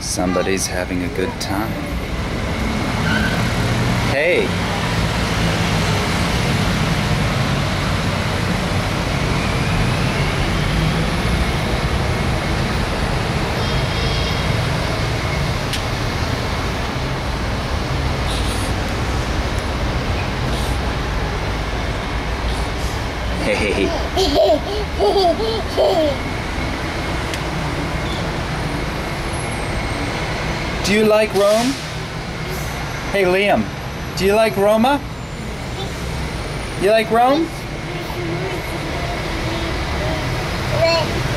Somebody's having a good time. Hey! Hey! Do you like Rome? Hey Liam, do you like Roma? You like Rome?